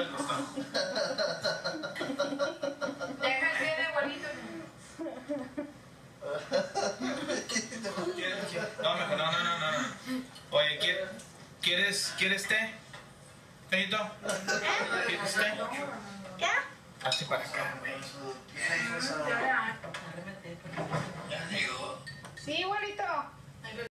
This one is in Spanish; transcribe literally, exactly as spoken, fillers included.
les gustó. Deja el pie de abuelito. No, mejor, no, no, no, no. Oye, ¿quieres, ¿quieres, ¿quieres té? ¿Tejito? ¿Quieres té? ¿Qué? Así para acá, güey. Sí, abuelito.